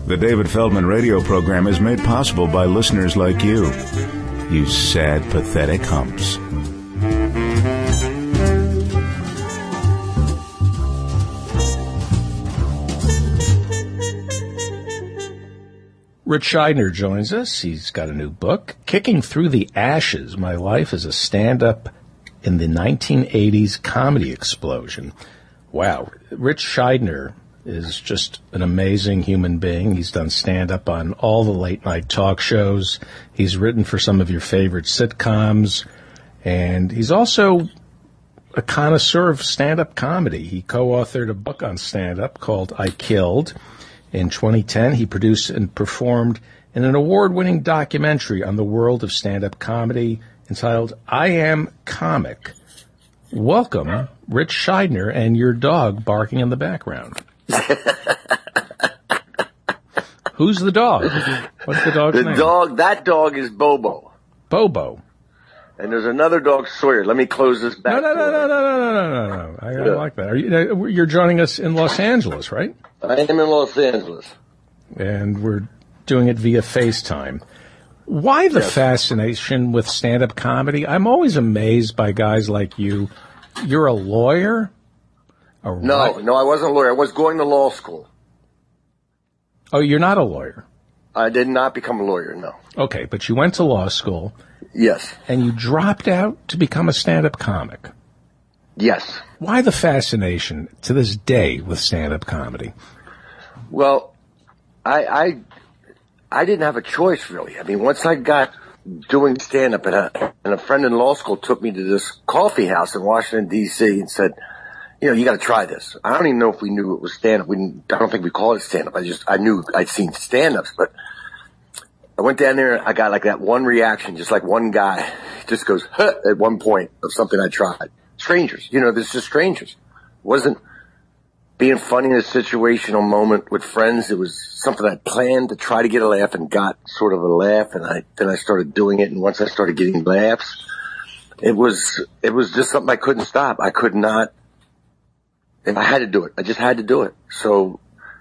The David Feldman radio program is made possible by listeners like you. You sad, pathetic humps. Ritch Shydner joins us. He's got a new book, Kicking Through the Ashes, My Life as a Stand-Up in the 1980s Comedy Explosion. Wow. Ritch Shydner is just an amazing human being. He's done stand-up on all the late-night talk shows. He's written for some of your favorite sitcoms. And he's also a connoisseur of stand-up comedy. He co-authored a book on stand-up called I Killed. In 2010, he produced and performed in an award-winning documentary on the world of stand-up comedy entitled I Am Comic. Welcome, Ritch Shydner, and your dog barking in the background. Who's the dog? What's the dog's name? That dog is Bobo. Bobo. And there's another dog, Sawyer. Let me close this back. No. I like that. You're joining us in Los Angeles, right? I am in Los Angeles. And we're doing it via FaceTime. Why the fascination with stand-up comedy? I'm always amazed by guys like you. You're a lawyer? No, I wasn't a lawyer. I was going to law school. Oh, you're not a lawyer? I did not become a lawyer, no. Okay, but you went to law school. Yes. And you dropped out to become a stand-up comic. Yes. Why the fascination to this day with stand-up comedy? Well, I didn't have a choice, really. I mean, once I got doing stand-up, and a friend in law school took me to this coffee house in Washington, D.C. and said, you got to try this. I don't even know if we knew it was stand-up. I don't think we called it stand-up. I knew I'd seen stand-ups, but I went down there and I got like that one reaction, just like one guy just goes, huh, at one point of something I tried. Strangers, this is strangers. It wasn't being funny in a situational moment with friends. It was something I planned to try to get a laugh and got sort of a laugh. And then I started doing it. And once I started getting laughs, it was just something I couldn't stop. I could not. And I had to do it. I just had to do it. So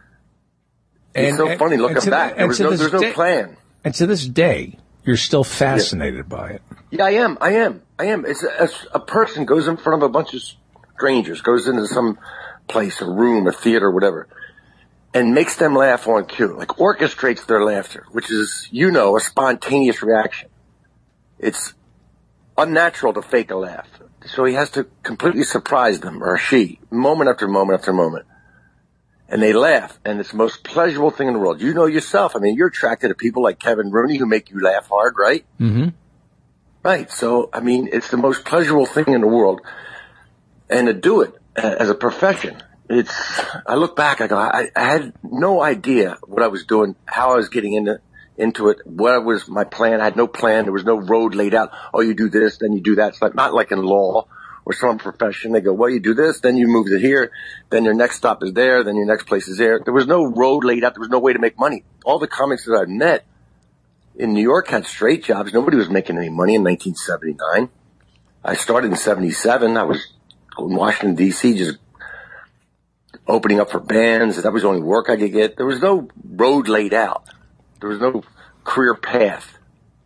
it's so funny looking back. There's no plan. And to this day, you're still fascinated by it. Yeah, I am. It's a person goes in front of a bunch of strangers, goes into some place, a room, a theater, whatever, and makes them laugh on cue, like orchestrates their laughter, which is, a spontaneous reaction. It's unnatural to fake a laugh. So he has to completely surprise them, or she, moment after moment after moment. And they laugh, and it's the most pleasurable thing in the world. You know yourself. I mean, you're attracted to people like Kevin Rooney who make you laugh hard, right? Mm-hmm. Right. So, I mean, it's the most pleasurable thing in the world. And to do it as a profession, I look back, I go, I had no idea what I was doing, how I was getting into it, what was my plan. I had no plan. There was no road laid out. Oh, you do this, then you do that. It's not like in law or some profession. They go, well, you do this, then you move it here, then your next stop is there, then your next place is there. There was no road laid out. There was no way to make money. All the comics that I've met in New York had straight jobs. Nobody was making any money in 1979. I started in 77. I was in Washington, D.C., just opening up for bands. That was the only work I could get. There was no road laid out. There was no career path.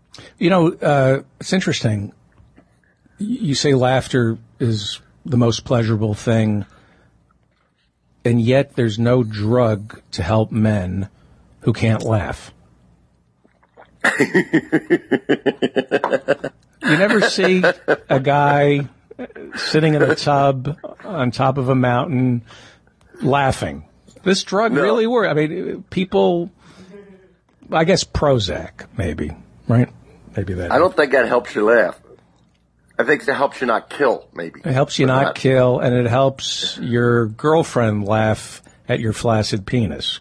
It's interesting. You say laughter is the most pleasurable thing, and yet there's no drug to help men who can't laugh. You never see a guy sitting in a tub on top of a mountain laughing. This drug really works. I mean, people, I guess Prozac, maybe, right? Maybe that. I don't think that helps you laugh. I think it helps you not kill, maybe. It helps you not kill, and it helps your girlfriend laugh at your flaccid penis.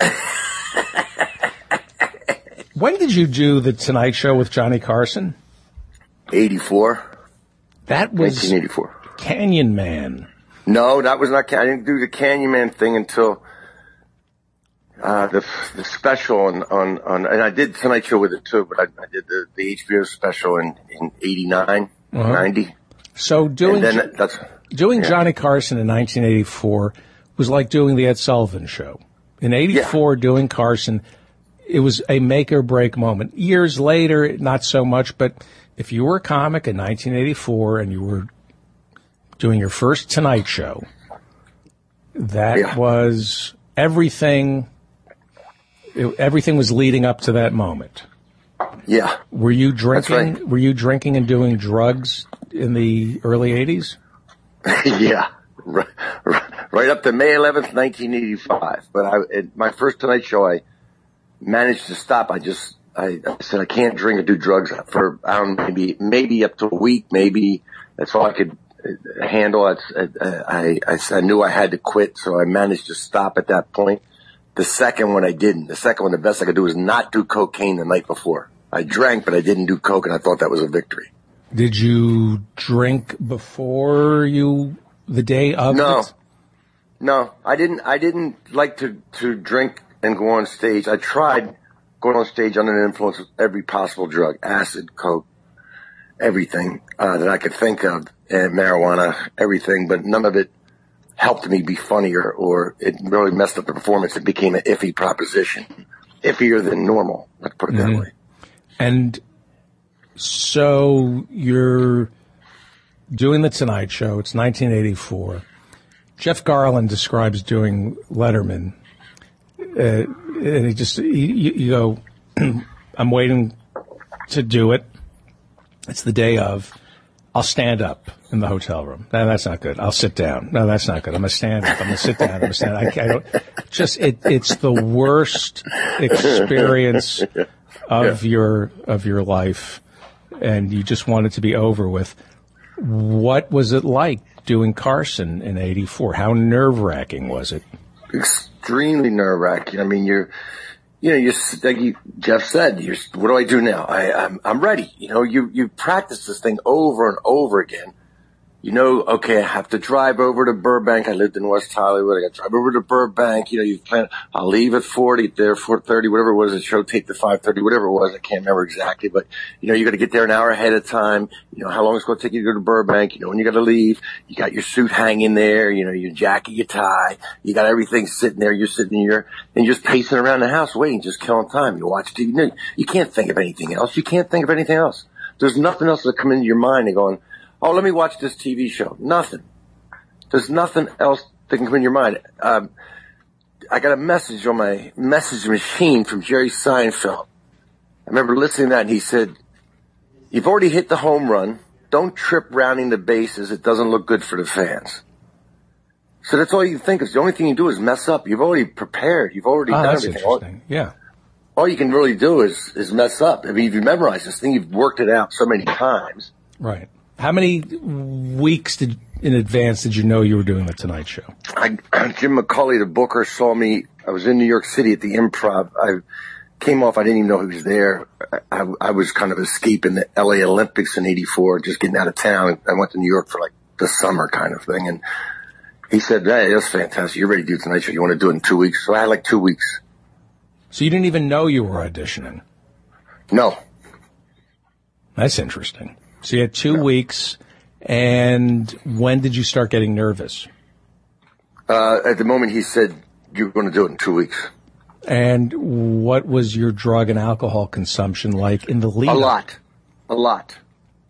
When did you do the Tonight Show with Johnny Carson? 84. That was 1984. Canyon Man. No, that was not. I didn't do the Canyon Man thing until the special on and I did Tonight Show with it too, but I did the HBO special in 89, 90. So doing Johnny Carson in 1984 was like doing the Ed Sullivan Show. In 84, doing Carson, it was a make or break moment. Years later, not so much, but if you were a comic in 1984 and you were doing your first Tonight Show, that was everything. Everything was leading up to that moment. Yeah. Were you drinking? Right. Were you drinking and doing drugs in the early 80s? Yeah. Right up to May 11th, 1985. But my first Tonight Show, I managed to stop. I said I can't drink or do drugs for maybe up to a week. Maybe that's all I could handle. I knew I had to quit, so I managed to stop at that point. The second one I didn't. The second one, the best I could do was not do cocaine the night before. I drank, but I didn't do coke, and I thought that was a victory. Did you drink before the day of? No, I didn't like to drink and go on stage. I tried going on stage under the influence of every possible drug, acid, coke, everything that I could think of, and marijuana, everything, but none of it helped me be funnier, or it really messed up the performance. It became an iffy proposition, iffier than normal. Let's put it that way. And so you're doing the Tonight Show. It's 1984. Jeff Garlin describes doing Letterman, and you go, I'm waiting to do it. It's the day of. I'll stand up in the hotel room. No, that's not good. I'll sit down. No, that's not good. I'm going to stand up. I'm going to sit down. I'm going to stand up. I don't, it's the worst experience of your life, and you just want it to be over with. What was it like doing Carson in 84? How nerve-wracking was it? Extremely nerve-wracking. I mean, you're like Jeff said, what do I do now? I'm ready. You practice this thing over and over again. Okay, I have to drive over to Burbank. I lived in West Hollywood. I got to drive over to Burbank. You plan, I'll leave at 40, there 4:30, whatever it was. The show take to 5:30, whatever it was. I can't remember exactly, but you got to get there an hour ahead of time. How long it's going to take you to go to Burbank. When you got to leave, you got your suit hanging there. Your jacket, your tie. You got everything sitting there. You're sitting here and you're just pacing around the house, waiting, just killing time. You watch TV. You can't think of anything else. There's nothing else that come into your mind and going, oh, let me watch this TV show. Nothing. There's nothing else that can come in your mind. I got a message on my message machine from Jerry Seinfeld. I remember listening to that, and he said, you've already hit the home run. Don't trip rounding the bases. It doesn't look good for the fans. So that's all you think of. The only thing you do is mess up. You've already prepared. You've already done that's everything. Interesting. Yeah. All you can really do is mess up. I mean, if you memorize this thing, you've worked it out so many times. Right. How many weeks in advance did you know you were doing the Tonight Show? Jim McCulley, the booker, saw me. I was in New York City at the Improv. I came off. I didn't even know he was there. I was kind of escaping the LA Olympics in 84, just getting out of town. I went to New York for like the summer kind of thing. And he said, hey, that's fantastic. You're ready to do Tonight Show. You want to do it in 2 weeks? So I had like 2 weeks. So you didn't even know you were auditioning? No. That's interesting. So you had 2 weeks, and when did you start getting nervous? At the moment he said, you're going to do it in 2 weeks. And what was your drug and alcohol consumption like in the lead? A lot.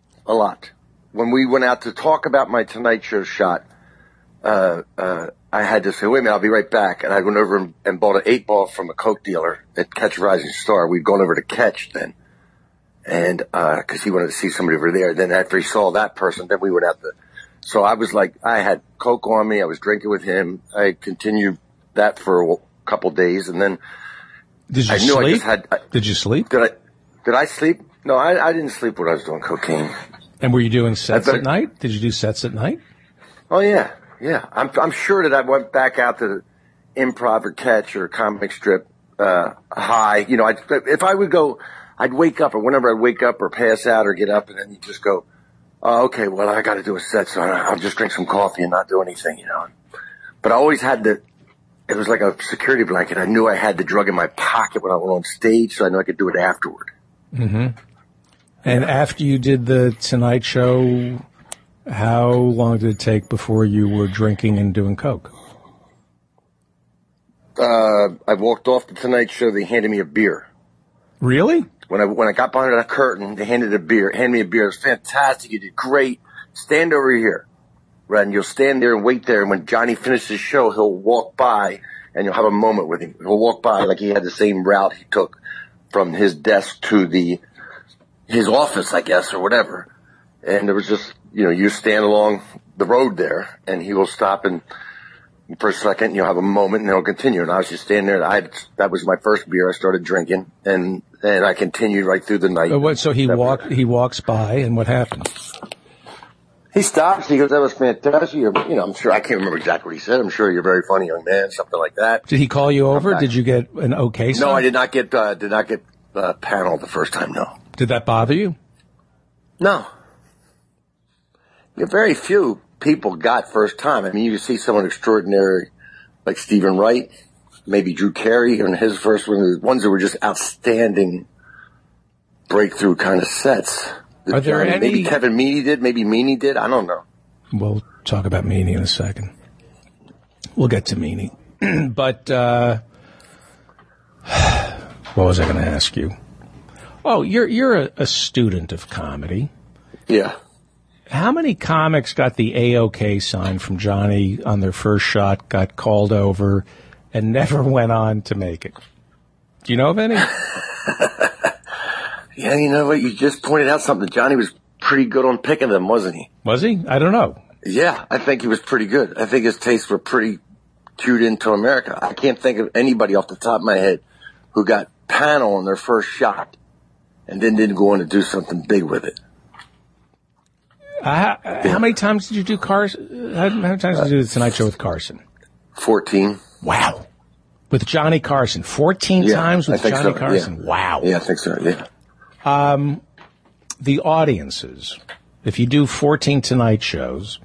When we went out to talk about my Tonight Show shot, I had to say, wait a minute, I'll be right back. And I went over and bought an 8-ball from a Coke dealer at Catch a Rising Star. We'd gone over to Catch then. And, cause he wanted to see somebody over there. Then after he saw that person, then we went out so I was like, I had Coke on me. I was drinking with him. I continued that for a couple days. And then did you sleep? Did you sleep? Did I sleep? No, I didn't sleep when I was doing cocaine. And were you doing sets at night? Did you do sets at night? Oh yeah. Yeah. I'm sure that I went back out to the Improv or Catch or comic strip, high. If I would go, I'd wake up, or whenever I'd wake up or pass out or get up, and then you just go, oh, okay, well, I got to do a set, so I'll just drink some coffee and not do anything, But I always had it was like a security blanket. I knew I had the drug in my pocket when I went on stage, so I knew I could do it afterward. Mm-hmm. And after you did the Tonight Show, how long did it take before you were drinking and doing coke? I walked off the Tonight Show, they handed me a beer. Really? When I got behind that curtain, they handed me a beer. It was fantastic. You did great. Stand over here. Right, and you'll stand there and wait there. And when Johnny finishes his show, he'll walk by and you'll have a moment with him. He'll walk by like he had the same route he took from his desk to his office, I guess, or whatever. And there was just, you stand along the road there and he will stop and for a second, you'll have a moment and he'll continue. And I was just standing there. That was my first beer. I started drinking and I continued right through the night. So he walks by and what happened? He stops. He goes, "That was fantastic." I'm sure, I can't remember exactly what he said. I'm sure you're a very funny young man, something like that. Did he call you over? Did you get an okay sign? No, I did not get panel the first time, no. Did that bother you? No. Very few people got first time. I mean, you can see someone extraordinary like Stephen Wright, maybe Drew Carey in his first one, the ones that were just outstanding breakthrough kind of sets. Are there any? Maybe Kevin Meaney did, maybe Meaney did, I don't know. We'll talk about Meaney in a second. We'll get to Meaney. But what was I going to ask you? Oh, you're a student of comedy. Yeah. How many comics got the A-OK sign from Johnny on their first shot, got called over, and never went on to make it? Do you know of any? Yeah, you know what? You just pointed out something. Johnny was pretty good on picking them, wasn't he? Was he? I don't know. Yeah, I think he was pretty good. I think his tastes were pretty cued into America. I can't think of anybody off the top of my head who got panel on their first shot and then didn't go on to do something big with it. How many times did you do Carson? How many times did you do the Tonight Show with Carson? 14. Wow. With Johnny Carson. 14 times with Johnny Carson? Yeah. Wow. Yeah, I think so, yeah. The audiences, if you do 14 Tonight Shows,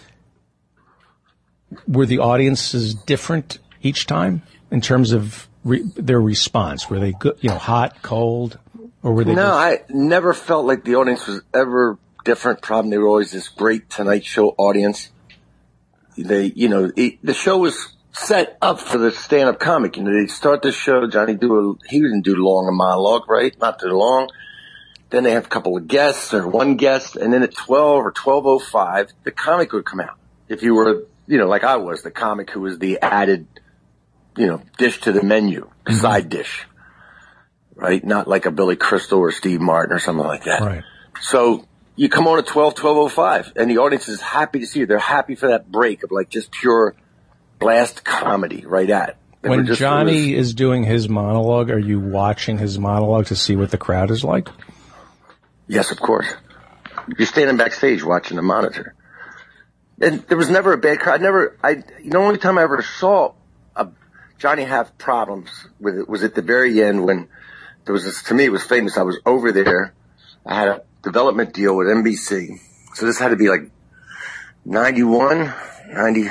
were the audiences different each time in terms of their response? Were they good, hot, cold, or were they? No, I never felt like the audience was ever different. Problem, they were always this great Tonight Show audience. The show was set up for the stand-up comic. They'd start the show. Johnny he didn't do long a monologue, right? Not too long. Then they have a couple of guests or one guest, and then at 12 or 12:05, the comic would come out. If you were, like I was, the comic who was the added, dish to the menu, side dish, right? Not like a Billy Crystal or Steve Martin or something like that. Right. So you come on at 12:05, and the audience is happy to see you. They're happy for that break of like just pure blast comedy right at. When Johnny is doing his monologue, are you watching his monologue to see what the crowd is like? Yes, of course. You're standing backstage watching the monitor. And there was never a bad crowd. The only time I ever saw Johnny have problems with it was at the very end when there was this, to me it was famous. I was over there. I had a development deal with NBC. So this had to be like 91, 90.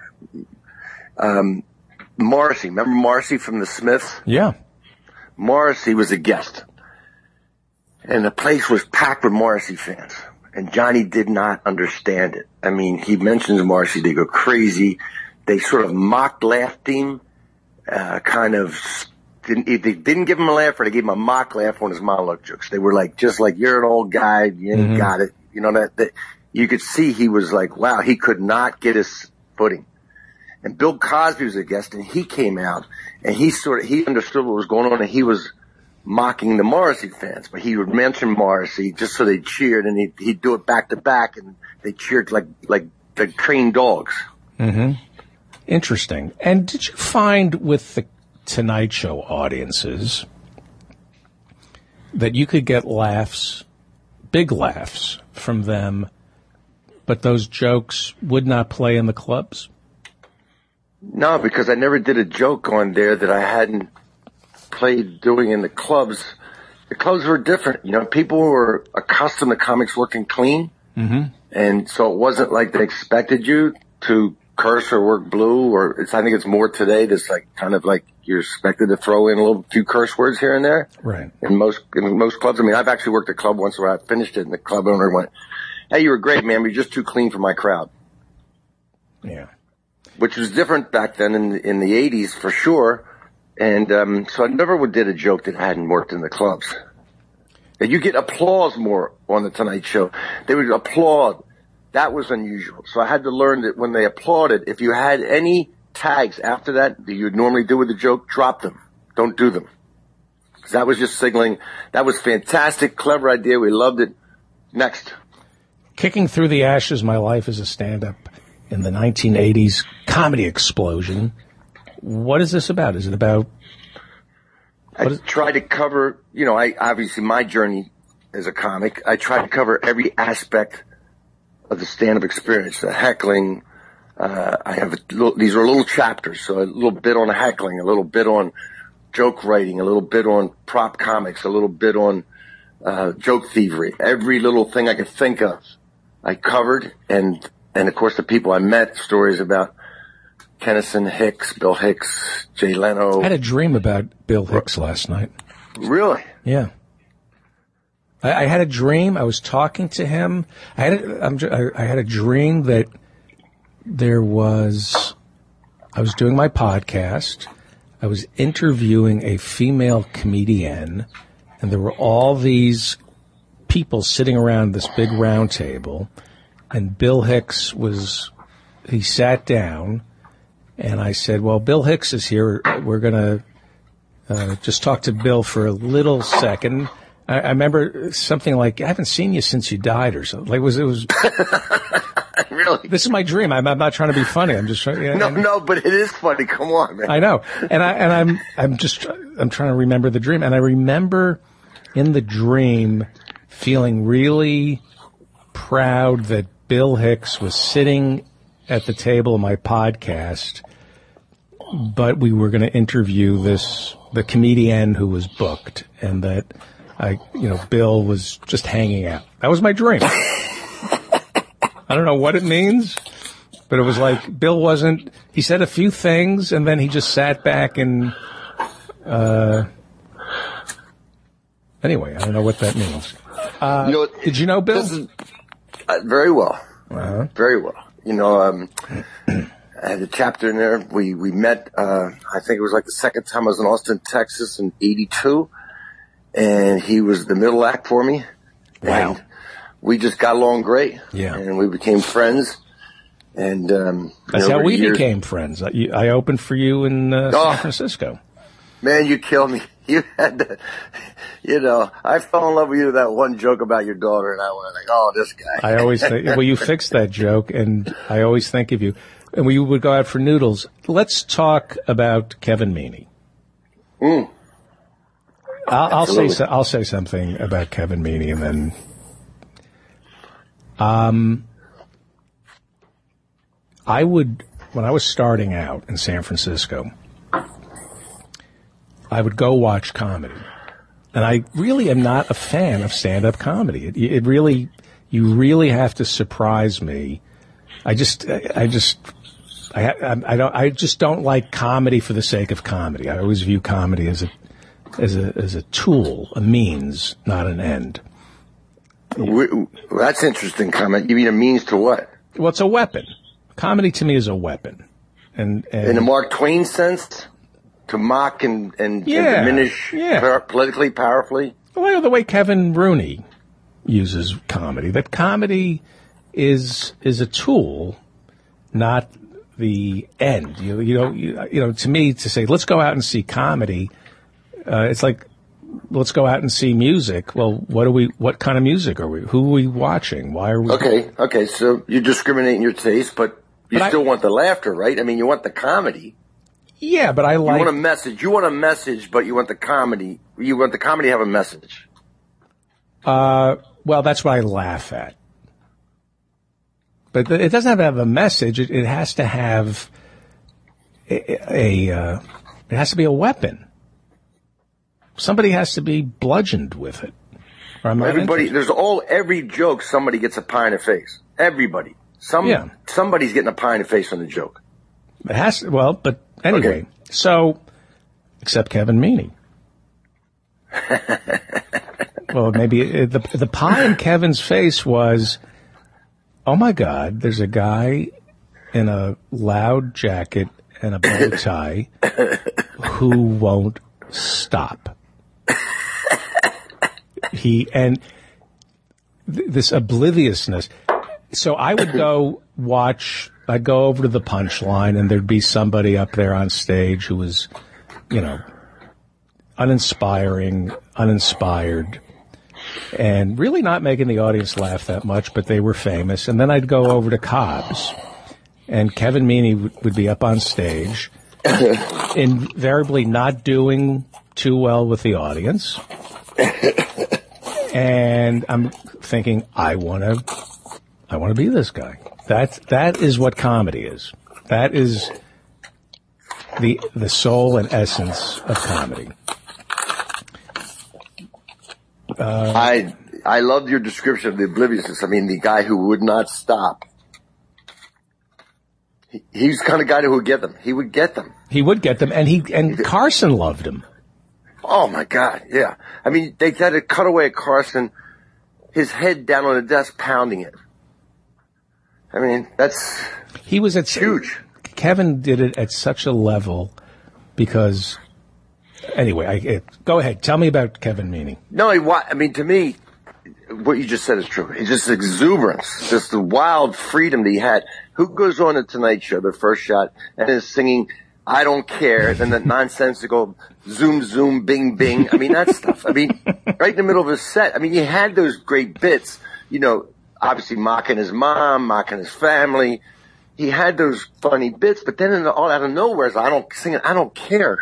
Morrissey. Remember Morrissey from the Smiths? Yeah. Morrissey was a guest. And the place was packed with Morrissey fans. And Johnny did not understand it. I mean, he mentions Morrissey. They go crazy. They sort of laughed him. They didn't give him a laugh, or they gave him a mock laugh on his monologue jokes. They were like, just like, you're an old guy. You ain't got it. That you could see he was like, wow, he could not get his footing. And Bill Cosby was a guest, and he came out, and he understood what was going on, and he was mocking the Morrissey fans, but he would mention Morrissey just so they cheered, and he'd do it back to back, and they cheered like trained dogs. Mm-hmm. Interesting. And did you find with the Tonight Show audiences that you could get laughs, big laughs from them, but those jokes would not play in the clubs? No, because I never did a joke on there that I hadn't played doing in the clubs. The clubs were different. People were accustomed to comics working clean. Mm-hmm. And so it wasn't like they expected you to curse or work blue, I think it's more today that's like kind of like you're expected to throw in a few curse words here and there. Right. In most clubs. I mean, I've actually worked a club once where I finished it and the club owner went, "Hey, you were great, man, but you're just too clean for my crowd." Yeah. which was different back then in the 80s for sure. And so I never did a joke that hadn't worked in the clubs. And you get applause more on the Tonight Show. They would applaud. That was unusual. So I had to learn that when they applauded, if you had any tags after that you would normally do with the joke, drop them. Don't do them. Because that was just signaling. That was fantastic, clever idea. We loved it. Next. Kicking through the ashes, my life as a stand-up in the 1980s comedy explosion. What is this about? Is it about... I try to cover, obviously my journey as a comic, I try to cover every aspect of the stand-up experience, the heckling. I have these are little chapters, so a little bit on heckling, a little bit on joke writing, a little bit on prop comics, a little bit on joke thievery. Every little thing I could think of, I covered, and of course the people I met, stories about Kennison, Hicks, Bill Hicks, Jay Leno. I had a dream about Bill Hicks last night. Really? Yeah. I had a dream. I was talking to him. I had a dream that I was doing my podcast. I was interviewing a female comedian, and there were all these people sitting around this big round table, and Bill Hicks he sat down, and I said, well, Bill Hicks is here. We're going to just talk to Bill for a little second. I remember something like, I haven't seen you since you died or something. Like, it was Really? This is my dream. I'm not trying to be funny. I'm just trying. Yeah, no, but it is funny. Come on, man. I know. And I'm trying to remember the dream. And I remember in the dream feeling really proud that Bill Hicks was sitting at the table of my podcast, but we were going to interview the comedian who was booked, and that Bill was just hanging out. That was my dream. I don't know what it means, but it was like Bill he said a few things and then he just sat back and, anyway, I don't know what that means. Did you know Bill? Very well. Uh-huh. Very well. I had a chapter in there. We met, I think it was like the second time I was in Austin, Texas in 82. And he was the middle act for me. Wow. And we just got along great. Yeah. And we became friends. And, that's how we became friends. I opened for you in San Francisco. Man, you killed me. You had to, I fell in love with you with that one joke about your daughter, and I went like, oh, this guy. I always think, well, you fixed that joke, and I always think of you. And we would go out for noodles. Let's talk about Kevin Meaney. I'll say something about Kevin Meaney, and then, when I was starting out in San Francisco, I would go watch comedy. And I really am not a fan of stand-up comedy. You really have to surprise me. I just don't like comedy for the sake of comedy. I always view comedy as a tool, a means, not an end. That's an interesting comment. You mean a means to what? Well, it's a weapon. Comedy to me is a weapon. And in the Mark Twain sense? To mock and diminish politically, powerfully? Well, the way Kevin Rooney uses comedy. That comedy is a tool, not the end. To me, to say, let's go out and see comedy, it's like, let's go out and see music. Well, what kind of music are we? Who are we watching? Why are we? Okay. So you discriminate in your taste, but you still want the laughter, right? I mean, you want the comedy. Yeah, but I like... You want a message, but you want the comedy. You want the comedy to have a message. Well, that's what I laugh at. But it doesn't have to have a message. It has to have it has to be a weapon. Somebody has to be bludgeoned with it. Or every joke, somebody gets a pie in the face. Everybody. Somebody's getting a pie in the face on the joke. It has to, well, but anyway, okay. So, except Kevin Meaney. Well, maybe the pie in Kevin's face was, oh my God, there's a guy in a loud jacket and a bow tie who won't stop. This obliviousness. So I would I'd go over to the punchline, and there'd be somebody up there on stage who was, uninspired, and really not making the audience laugh that much, but they were famous. And then I'd go over to Cobb's, and Kevin Meaney would be up on stage, invariably not doing too well with the audience. And I'm thinking, I want to be this guy. That is what comedy is. That is the soul and essence of comedy. I loved your description of the obliviousness. I mean, the guy who would not stop. He's the kind of guy who would get them. He would get them. He would get them, and Carson loved him. Oh my God, yeah. I mean, they had a cutaway at Carson, his head down on the desk, pounding it. I mean, he was huge. Kevin did it at such a level because. Anyway, go ahead. Tell me about Kevin Meaney. No, I mean, to me, what you just said is true. It's just exuberance, just the wild freedom that he had. Who goes on the Tonight Show, their first shot, and is singing, I don't care, then that nonsensical zoom, zoom, bing, bing. I mean, that stuff. I mean, right in the middle of his set. I mean, you had those great bits, obviously mocking his mom, mocking his family. He had those funny bits, but then all out of nowhere, I don't care.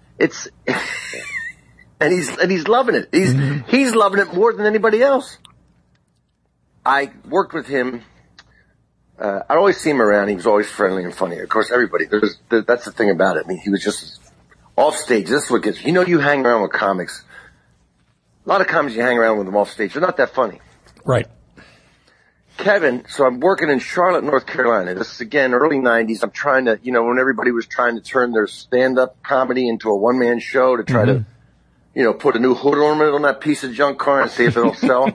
And he's loving it. He's loving it more than anybody else. I worked with him. I'd always see him around. He was always friendly and funny. Of course, everybody. That's the thing about it. I mean, he was just off stage. This is what gets you hang around with comics. A lot of comics you hang around with them off stage. They're not that funny. Right. Kevin, so I'm working in Charlotte, North Carolina. This is, again, early 90s. I'm trying to, when everybody was trying to turn their stand-up comedy into a one-man show to try to, put a new hood ornament on that piece of junk car and see if it'll sell.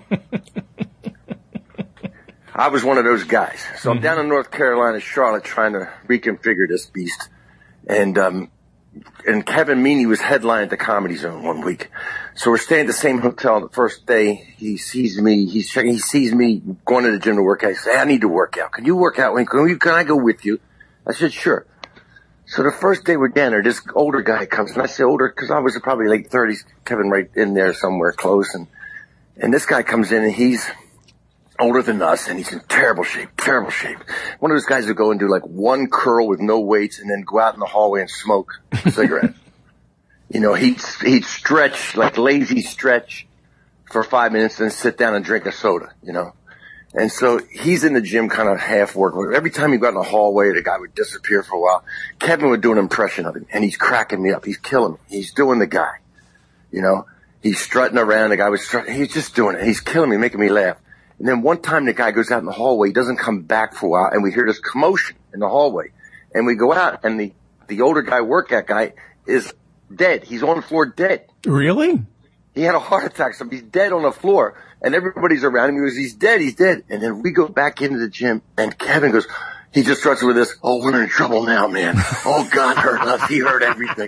I was one of those guys. So I'm down in North Carolina, Charlotte, trying to reconfigure this beast. And Kevin Meaney was headlining at the Comedy Zone one week. So we're staying at the same hotel. The first day, he sees me going to the gym to work out. He says, I need to work out. Can you work out? Can I go with you? I said, sure. So the first day we're down there, this older guy comes, and I say older because I was probably late 30s, Kevin right in there somewhere close. And this guy comes in, and he's older than us, and he's in terrible shape. One of those guys who go and do like one curl with no weights and then go out in the hallway and smoke a cigarette. He'd stretch, like lazy stretch for 5 minutes, then sit down and drink a soda, And so he's in the gym kind of half working. Every time he got in the hallway, the guy would disappear for a while. Kevin would do an impression of him, and he's cracking me up. He's killing me. He's doing the guy, He's strutting around. The guy was strutting. He's just doing it. He's killing me, making me laugh. And then one time the guy goes out in the hallway. He doesn't come back for a while, and we hear this commotion in the hallway. And we go out, and the older guy, workout guy, is dead. He's on the floor dead. Really? He had a heart attack, so he's dead on the floor. And everybody's around him. He goes, he's dead. And then we go back into the gym, and Kevin goes, he just starts with this, oh, we're in trouble now, man. Oh, God hurt us. He hurt everything.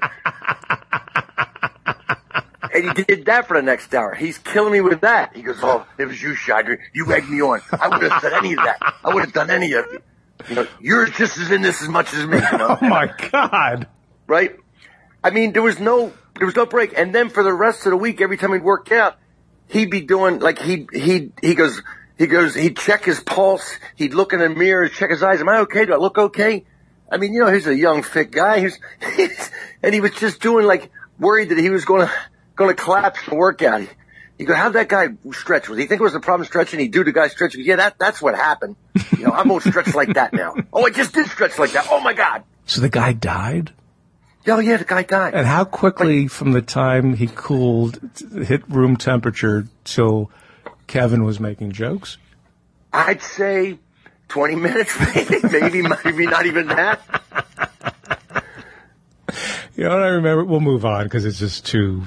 And he did that for the next hour. He's killing me with that. He goes, oh, it was you, Shydner. You egged me on. I would have said any of that. I would have done any of it. You're just as in this as much as me. Oh, my God. Right? I mean, there was no break. And then for the rest of the week, every time he'd work out, he'd be doing, like, he'd check his pulse. He'd look in the mirror, check his eyes. Am I okay? Do I look okay? I mean, he's a young, fit guy. And he was just doing, like, worried that he was going to collapse in the workout. He goes, how'd that guy stretch? Was he think it was the problem stretching? He do the guy stretch? Yeah, that's what happened. I won't stretch like that now. Oh, I just did stretch like that. Oh my God. So the guy died? Oh yeah, the guy died. And how quickly from the time he cooled, hit room temperature till Kevin was making jokes? I'd say 20 minutes, maybe not even that. What I remember, we'll move on because it's just too.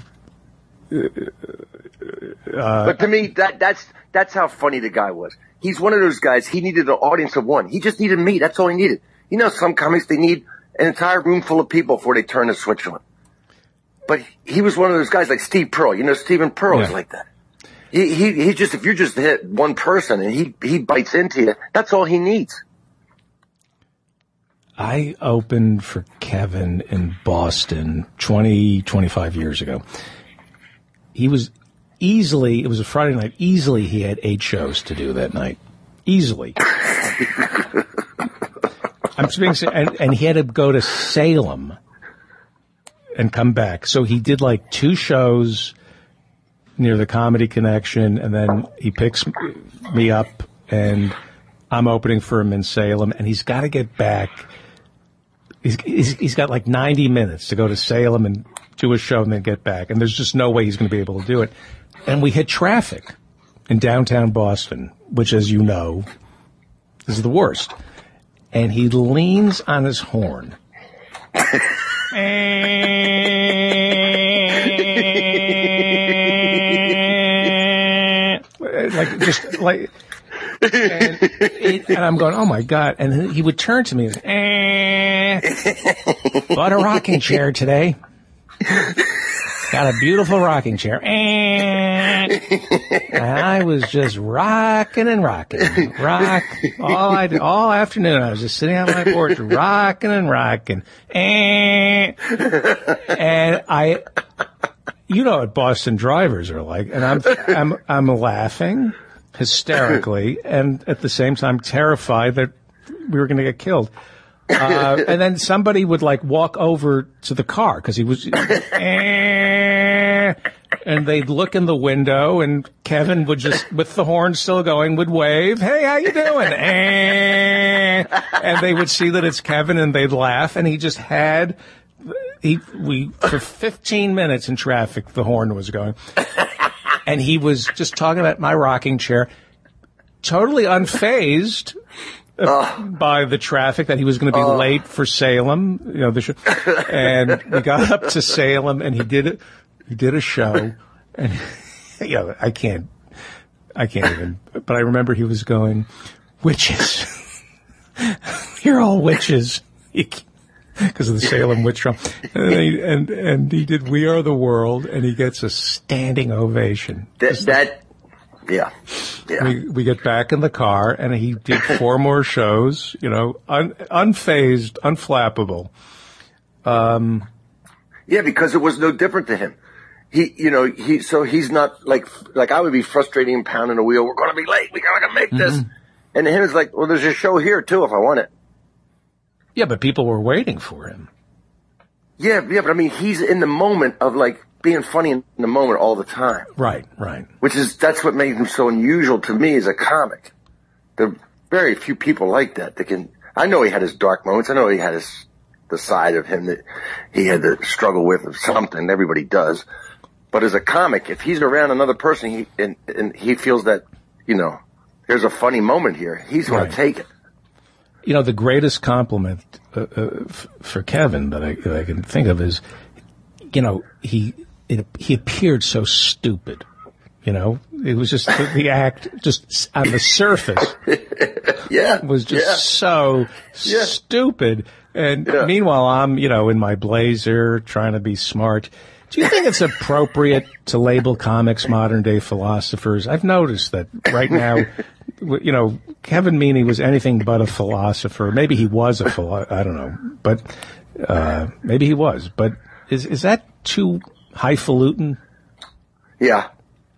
But to me, that's how funny the guy was. He's one of those guys. He needed an audience of one. He just needed me. That's all he needed. You know, some comics, they need an entire room full of people before they turn the switch on. But he was one of those guys like Steve Pearl. You know, Stephen Pearl is like that. He just, if you're just hit one person and he bites into you, that's all he needs. I opened for Kevin in Boston 25 years ago. He was easily, it was a Friday night, easily he had 8 shows to do that night. Easily. I'm being, and he had to go to Salem and come back. So he did like 2 shows near the Comedy Connection, and then he picks me up, and I'm opening for him in Salem, and he's got to get back. He's got like 90 minutes to go to Salem and do a show and then get back, and there's just no way he's going to be able to do it. And we hit traffic in downtown Boston, which, as you know, is the worst. And he leans on his horn. And I'm going, oh my God. And he would turn to me and bought a rocking chair today. Got a beautiful rocking chair. And I was just rocking and rocking. All afternoon. I was just sitting on my porch, rocking and rocking. And you know what Boston drivers are like. And I'm laughing hysterically and at the same time terrified that we were going to get killed. And then somebody would like walk over to the car because he was, and they'd look in the window and Kevin would just, with the horn still going, would wave, hey, how you doing? And they would see that it's Kevin and they'd laugh, and he just had, for 15 minutes in traffic, the horn was going. And he was just talking about my rocking chair, totally unfazed by the traffic, that he was going to be late for Salem, you know, and we got up to Salem and he did a show, and you know, I can't even, but I remember he was going, witches. You're all witches. Because of the Salem witch trial. And he did We Are the World, and he gets a standing ovation. Yeah. We get back in the car, and he did 4 more shows, you know, unfazed, unflappable. Yeah, because it was no different to him. So he's not like I would be frustrating and pounding the wheel. We're going to be late. We got to make this. And him is like, well, there's a show here too if I want it. Yeah, but people were waiting for him. Yeah, but I mean, he's in the moment of like being funny in the moment all the time. Right. That's what made him so unusual to me as a comic. There are very few people like that can, I know he had his dark moments. I know he had the side of him that he had to struggle with or something. Everybody does. But as a comic, if he's around another person and he feels that, you know, there's a funny moment here, he's going to take it. You know, the greatest compliment for Kevin that I can think of is, you know, he appeared so stupid. You know, it was just the act, just on the surface, was just so stupid. And meanwhile, I'm, you know, in my blazer trying to be smart. Do you think it's appropriate to label comics modern day philosophers? I've noticed that right now, you know, Kevin Meaney was anything but a philosopher. Maybe he was a philosopher. I don't know, but maybe he was. But is that too highfalutin? Yeah.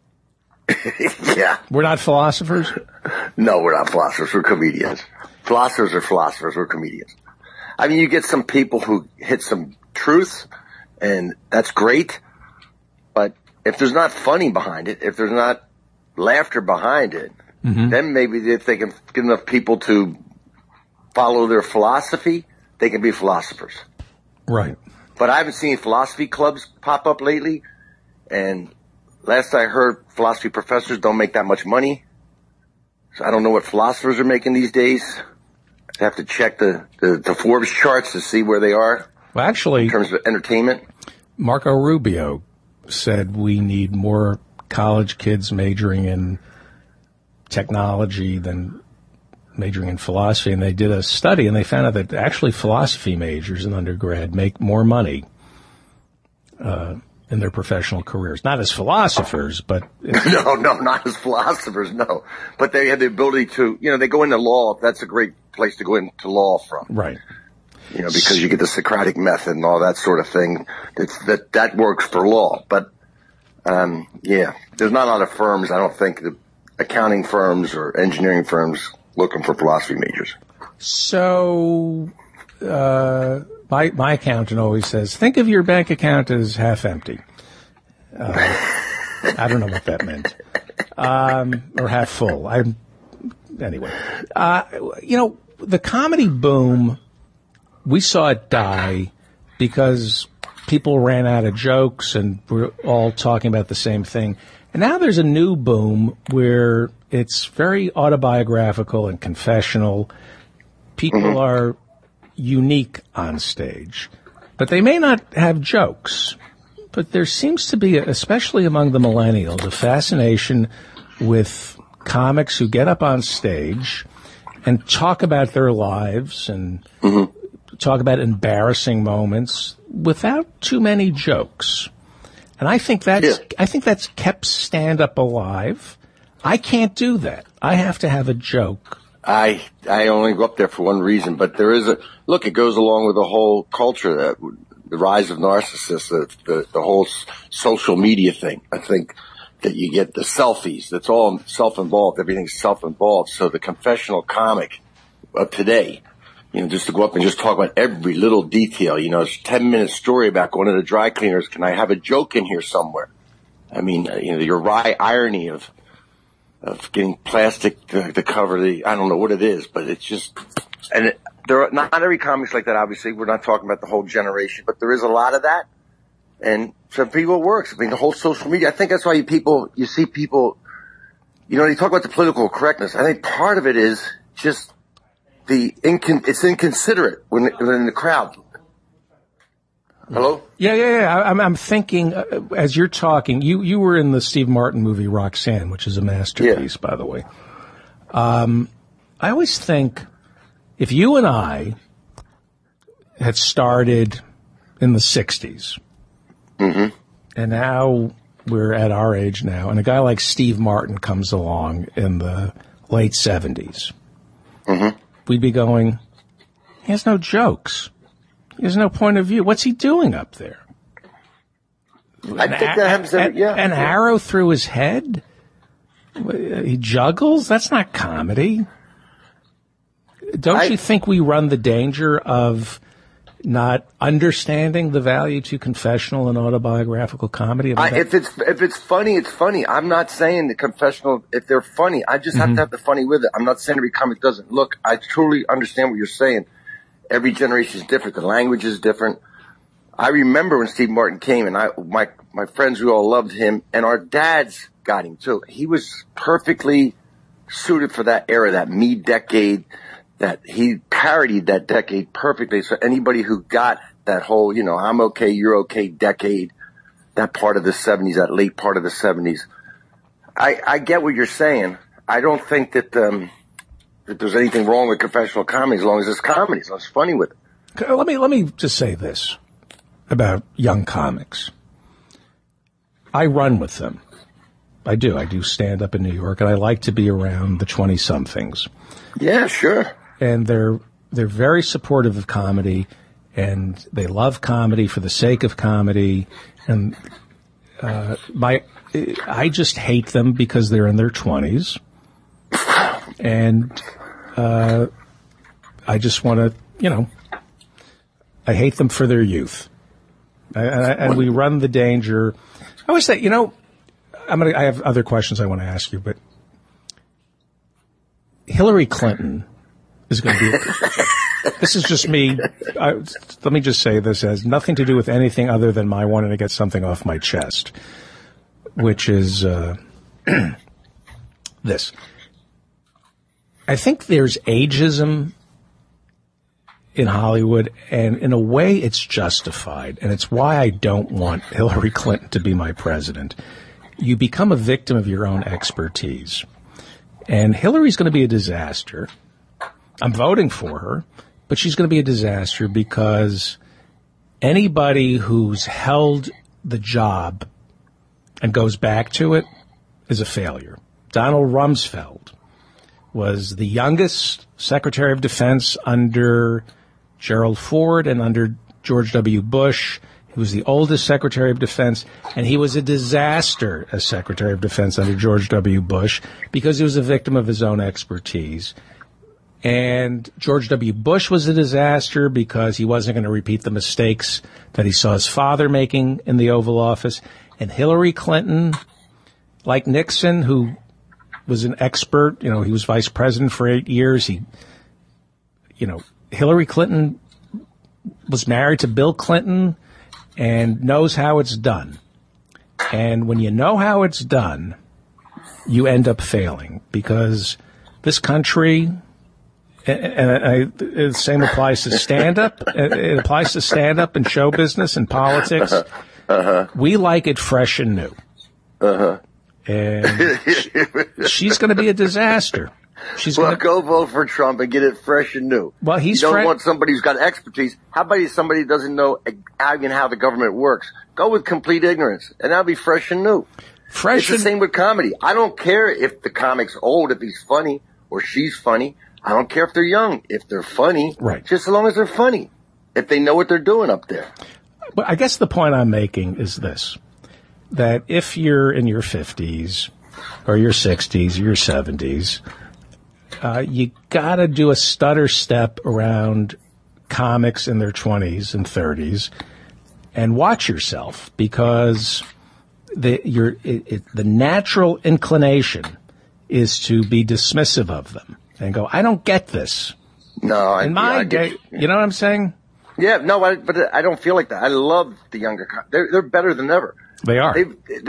Yeah. We're not philosophers? No, we're not philosophers. We're comedians. Philosophers are philosophers. We're comedians. I mean, you get some people who hit some truths, and that's great. But if there's not funny behind it, if there's not laughter behind it, then maybe if they can get enough people to follow their philosophy, they can be philosophers. Right. But I haven't seen philosophy clubs pop up lately, and last I heard, philosophy professors don't make that much money. So I don't know what philosophers are making these days. I have to check the Forbes charts to see where they are. Well, actually, in terms of entertainment. Marco Rubio said we need more college kids majoring in technology than majoring in philosophy, and they did a study, and they found out that actually philosophy majors in undergrad make more money in their professional careers. Not as philosophers, but... No, not as philosophers, no. But they have the ability to, they go into law. That's a great place to go into law from. Right. Because you get the Socratic method and all that sort of thing. That works for law. But, there's not a lot of firms, I don't think, the accounting firms or engineering firms looking for philosophy majors. So, my accountant always says, think of your bank account as half empty. I don't know what that meant. Or half full. Anyway. The comedy boom, we saw it die because people ran out of jokes and we're all talking about the same thing. And now there's a new boom where it's very autobiographical and confessional. People are unique on stage, but they may not have jokes. But there seems to be, especially among the millennials, a fascination with comics who get up on stage and talk about their lives and talk about embarrassing moments without too many jokes. And I think that's kept stand-up alive. I can't do that. I have to have a joke. I only go up there for one reason, but there is it goes along with the whole culture, the rise of narcissists, the whole social media thing. I think that you get the selfies. That's all self-involved. Everything's self-involved. So the confessional comic of today, just to go up and just talk about every little detail, it's a 10-minute story about going to the dry cleaners. Can I have a joke in here somewhere? I mean, your wry irony of getting plastic to cover I don't know what it is, but it's just, not every comic's like that, obviously. We're not talking about the whole generation, but there is a lot of that. And some people it works. I mean, the whole social media, I think that's why you see people, they talk about the political correctness. I think part of it is just it's inconsiderate when in the crowd. Hello? Yeah. I'm thinking, as you're talking, you were in the Steve Martin movie Roseanne, which is a masterpiece, by the way. I always think if you and I had started in the 60s, and now we're at our age now, and a guy like Steve Martin comes along in the late 70s, we'd be going, he has no jokes. He has no point of view. What's he doing up there? I think that happens an arrow through his head? He juggles? That's not comedy. Don't you think we run the danger of not understanding the value to confessional and autobiographical comedy? If it's funny, it's funny. I'm not saying the confessional, if they're funny, I just have to have the funny with it. I'm not saying every comic doesn't. Look, I truly understand what you're saying. Every generation is different. The language is different. I remember when Steve Martin came, and my friends, we all loved him, and our dads got him too. He was perfectly suited for that era, that me decade, that he parodied that decade perfectly. So anybody who got that whole, I'm okay, you're okay decade, that part of the 70s, that late part of the 70s, I get what you're saying. I don't think that there's anything wrong with confessional comedy as long as it's comedy, as long as it's funny with it. Let me just say this about young comics. I run with them. I do stand up in New York, and I like to be around the 20-somethings. Yeah, sure. And they're very supportive of comedy, and they love comedy for the sake of comedy. And I just hate them because they're in their 20s, and I just want to, I hate them for their youth, and we run the danger. I always say, I have other questions I want to ask you, but Hillary Clinton is going to be, this is just me. Let me just say this has nothing to do with anything other than my wanting to get something off my chest, which is this. I think there's ageism in Hollywood, and in a way it's justified, and it's why I don't want Hillary Clinton to be my president. You become a victim of your own expertise. And Hillary's going to be a disaster, I'm voting for her, but she's going to be a disaster because anybody who's held the job and goes back to it is a failure. Donald Rumsfeld was the youngest Secretary of Defense under Gerald Ford and under George W. Bush. He was the oldest Secretary of Defense, and he was a disaster as Secretary of Defense under George W. Bush because he was a victim of his own expertise. And George W. Bush was a disaster because he wasn't going to repeat the mistakes that he saw his father making in the Oval Office. And Hillary Clinton, like Nixon, who was an expert, he was vice president for 8 years. Hillary Clinton was married to Bill Clinton and knows how it's done. And when you know how it's done, you end up failing because this country, the same applies to stand-up. It applies to stand-up and show business and politics. We like it fresh and new. And she's going to be a disaster. Go vote for Trump and get it fresh and new. Well, you don't want somebody who's got expertise. How about somebody who doesn't know how the government works? Go with complete ignorance, and that'll be fresh and new. It's the same with comedy. I don't care if the comic's old, if he's funny or she's funny. I don't care if they're young, if they're funny. Right. Just as long as they're funny. If they know what they're doing up there. But I guess the point I'm making is this, that if you're in your 50s or your 60s or your 70s, you got to do a stutter step around comics in their 20s and 30s and watch yourself because the natural inclination is to be dismissive of them and go, I don't get this. No, in my day, you know what I'm saying? Yeah, no, but I don't feel like that. I love the younger comics. They're better than ever. They are.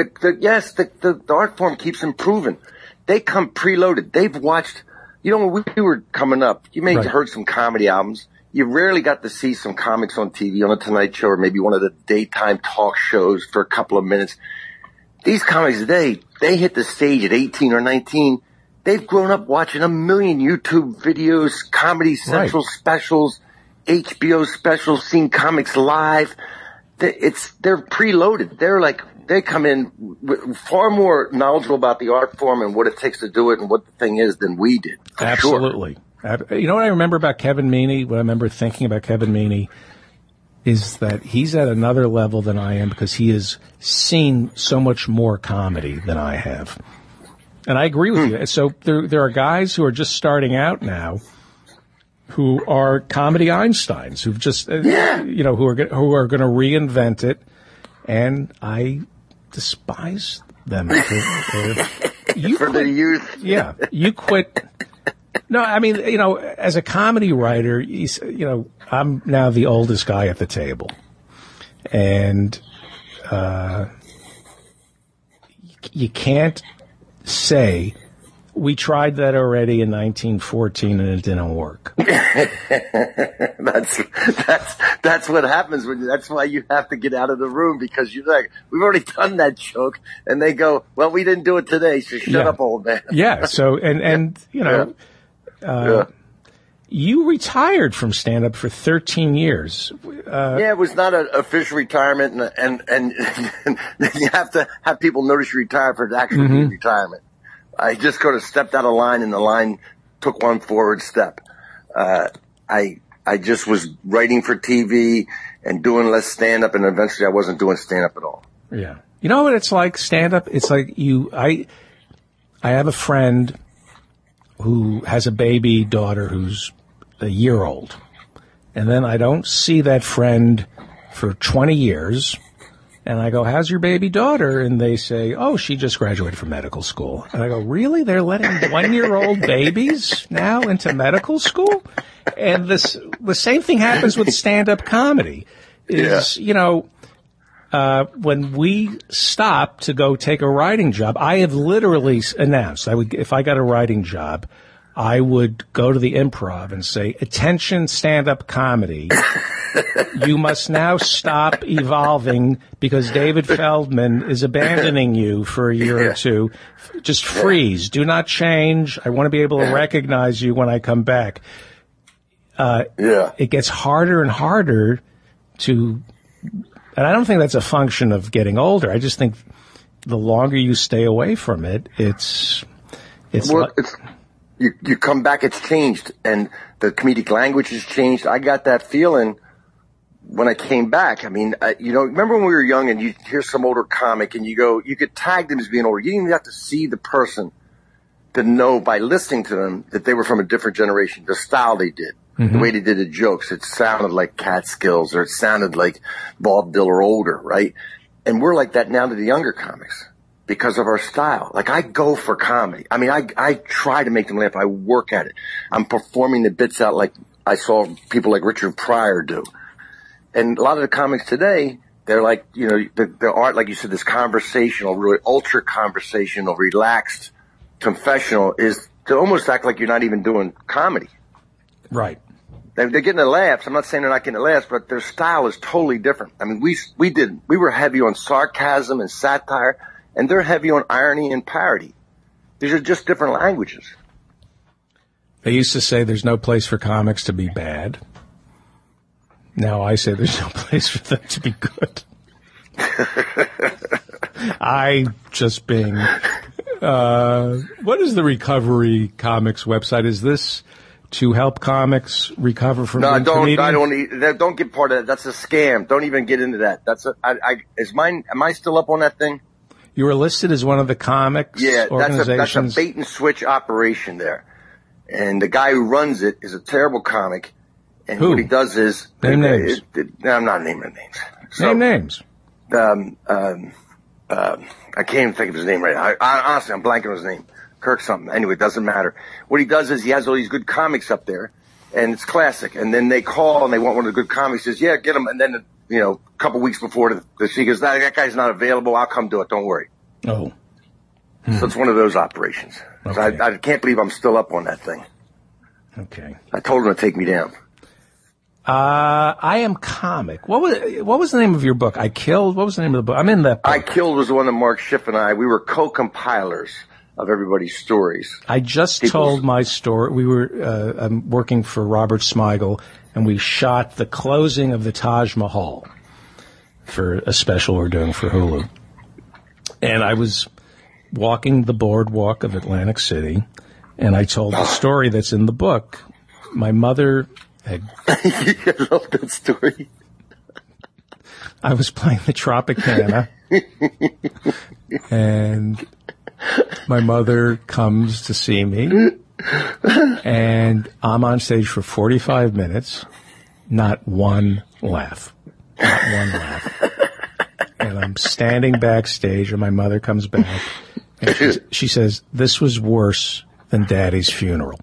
The art form keeps improving. They come preloaded. They've watched. When we were coming up, you may have heard some comedy albums. You rarely got to see some comics on TV, on The Tonight Show, or maybe one of the daytime talk shows for a couple of minutes. These comics today, they hit the stage at 18 or 19. They've grown up watching a million YouTube videos, Comedy Central specials, HBO specials, seeing comics live. They're preloaded. They come in far more knowledgeable about the art form and what it takes to do it and what the thing is than we did. Absolutely. Sure. You know what I remember about Kevin Meaney? What I remember thinking about Kevin Meaney is that he's at another level than I am because he has seen so much more comedy than I have. And I agree with you. So there are guys who are just starting out now who are comedy Einsteins, who've just, who are going to reinvent it. And I despise them. For the youth. Yeah. You quit. No, I mean, as a comedy writer, I'm now the oldest guy at the table. And you can't say, we tried that already in 1914 and it didn't work. That's what happens that's why you have to get out of the room because you're like, we've already done that joke. And they go, well, we didn't do it today. So shut up, old man. Yeah. So, you retired from stand-up for 13 years. It was not an official retirement, and you have to have people notice you retire for it to actually be retirement. I just sort of stepped out of line, and the line took one forward step. I just was writing for TV and doing less stand-up, and eventually I wasn't doing stand-up at all. Yeah. You know what it's like, stand-up? It's like I have a friend who has a baby daughter who's a year old. And then I don't see that friend for 20 years. And I go, how's your baby daughter? And they say, oh, she just graduated from medical school. And I go, really? They're letting 1-year-old babies now into medical school? And the same thing happens with stand-up comedy. When we stop to go take a writing job, I have literally announced, if I got a writing job, I would go to the Improv and say, attention stand-up comedy, you must now stop evolving because David Feldman is abandoning you for a year or two. Just freeze. Do not change. I want to be able to recognize you when I come back. it gets harder and harder to, and I don't think that's a function of getting older. I just think the longer you stay away from it, you come back, it's changed, and the comedic language has changed. I got that feeling when I came back. I mean, remember when we were young and you hear some older comic and you could tag them as being older. You didn't even have to see the person to know by listening to them that they were from a different generation. The style they did, the way they did the jokes, it sounded like Catskills or it sounded like Bob Dylan or older, right? And we're like that now to the younger comics because of our style. Like, I go for comedy. I mean, I try to make them laugh. I work at it. I'm performing the bits out like I saw people like Richard Pryor do. And a lot of the comics today, they're like, the art, like you said, this conversational, really ultra conversational, relaxed, confessional is to almost act like you're not even doing comedy. Right. They're getting the laughs. I'm not saying they're not getting the laughs, but their style is totally different. I mean, we were heavy on sarcasm and satire, and they're heavy on irony and parody. These are just different languages. They used to say there's no place for comics to be bad. Now I say there's no place for them to be good. What is the Recovery Comics website? Is this to help comics recover from being comedian? Don't get part of that. That's a scam. Don't even get into that. Am I still up on that thing? You were listed as one of the comics organizations. That's a bait and switch operation there. And the guy who runs it is a terrible comic. And what he does is... Name names. I'm not naming names. Name names. I can't even think of his name right now. Honestly, I'm blanking on his name. Kirk something. Anyway, it doesn't matter. What he does is he has all these good comics up there, and it's classic. And then they call and they want one of the good comics. He says, yeah, get him. And then, a couple weeks before he goes, that guy's not available. I'll come do it. Don't worry. Oh. So it's one of those operations. Okay. So I can't believe I'm still up on that thing. Okay. I told him to take me down. I Am Comic. What was the name of your book? I Killed? What was the name of the book? I'm in that book. I Killed was the one that Mark Schiff and we were co-compilers of everybody's stories. I just told my story. We were I'm working for Robert Smigel, and we shot the closing of the Taj Mahal for a special we're doing for Hulu. And I was walking the boardwalk of Atlantic City, and I told the story that's in the book. My mother... I love that story. I was playing the Tropicana, and my mother comes to see me, and I'm on stage for 45 minutes, not one laugh. Not one laugh. And I'm standing backstage, and my mother comes back, and she says, "This was worse than Daddy's funeral."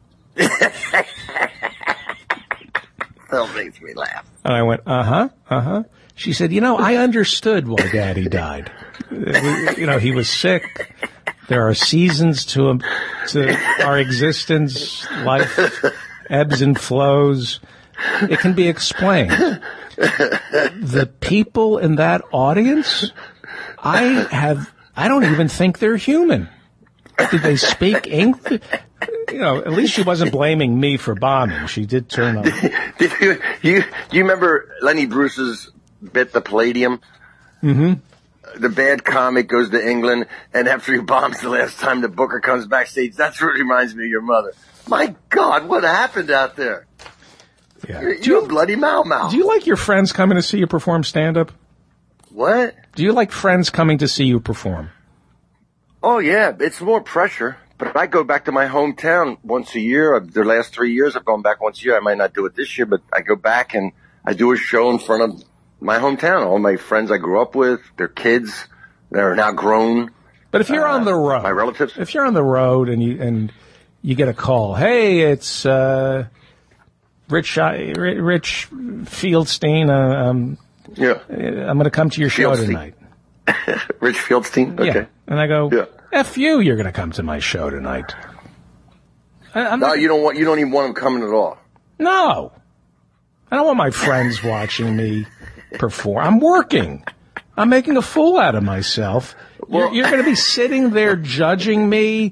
That makes me laugh. And I went, uh-huh. She said, I understood why Daddy died. He was sick. There are seasons to our existence. Life ebbs and flows. It can be explained. The people in that audience, I don't even think they're human. Did they speak English? At least she wasn't blaming me for bombing. She did turn on. Did you remember Lenny Bruce's bit, The Palladium? Mm-hmm. The bad comic goes to England, and after he bombs the last time, the booker comes backstage. That's what reminds me of your mother. My God, what happened out there? Yeah. You're a bloody mau-mau. Do you like your friends coming to see you perform stand-up? What? Do you like friends coming to see you perform? Oh, yeah. It's more pressure. But I go back to my hometown once a year. The last 3 years, I've gone back once a year. I might not do it this year, but I go back and I do a show in front of my hometown. All my friends I grew up with, their kids, they're now grown. But if you're on the road, my relatives. If you're on the road and you get a call, hey, it's Ritch Fieldstein. Yeah, I'm going to come to your show tonight. Ritch Fieldstein. Okay. Yeah. And I go, yeah. F you, you're going to come to my show tonight. You don't even want them coming at all. No. I don't want my friends watching me perform. I'm working. I'm making a fool out of myself. Well, you're going to be sitting there judging me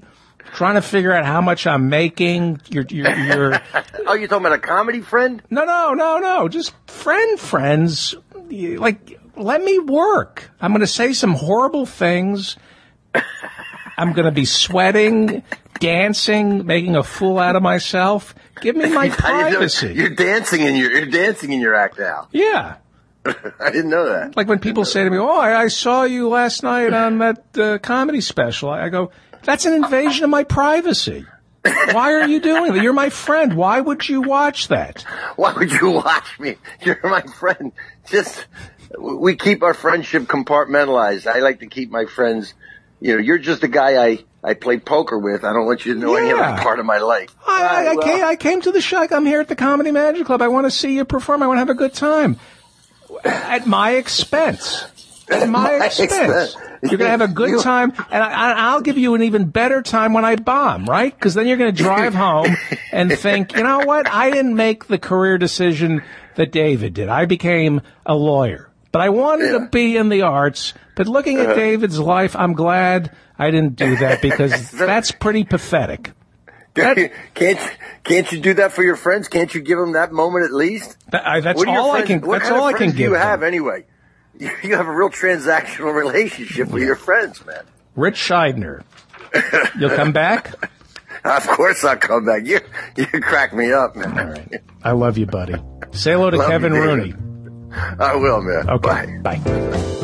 trying to figure out how much I'm making. You're Oh, you're talking about a comedy friend? No. Just friends. Like, let me work. I'm going to say some horrible things. I'm going to be sweating, dancing, making a fool out of myself. Give me my privacy. You're dancing in your act now. Yeah. I didn't know that. Like when people say to me, "Oh, I saw you last night on that comedy special," I go, "That's an invasion of my privacy. Why are you doing that? You're my friend. Why would you watch that?" Why would you watch me? You're my friend. We keep our friendship compartmentalized. I like to keep my friends. You're just a guy I play poker with. I don't want you to know any other part of my life. I came to the show. I'm here at the Comedy Magic Club. I want to see you perform. I want to have a good time. At my expense. At my expense. You're going to have a good time, and I'll give you an even better time when I bomb, right? Because then you're going to drive home and think, you know what? I didn't make the career decision that David did. I became a lawyer. But I wanted to be in the arts. But looking at David's life, I'm glad I didn't do that because that's pretty pathetic. Can't you do that for your friends? Can't you give them that moment at least? That's all I can. That's all I can give. You have anyway. You have a real transactional relationship with your friends, man. Ritch Shydner, you'll come back? Of course I'll come back. You crack me up, man. All right, I love you, buddy. Say hello to Kevin Rooney. I will, man. Okay, bye.